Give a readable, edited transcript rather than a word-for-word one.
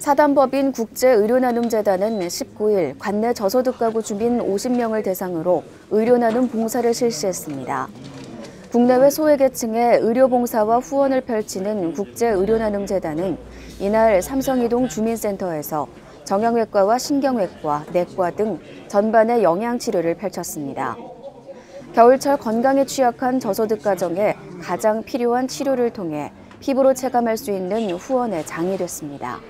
사단법인 국제의료나눔재단은 19일 관내 저소득 가구 주민 50명을 대상으로 의료나눔 봉사를 실시했습니다. 국내외 소외계층의 의료봉사와 후원을 펼치는 국제의료나눔재단은 이날 삼성이동 주민센터에서 정형외과와 신경외과, 내과 등 전반의 영양치료를 펼쳤습니다. 겨울철 건강에 취약한 저소득 가정에 가장 필요한 치료를 통해 피부로 체감할 수 있는 후원의 장이 됐습니다.